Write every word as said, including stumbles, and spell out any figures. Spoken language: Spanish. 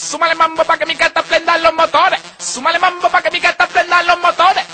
Súmale mambo pa' que mi gata prenda los motores. Súmale mambo pa' que mi gata prenda los motores.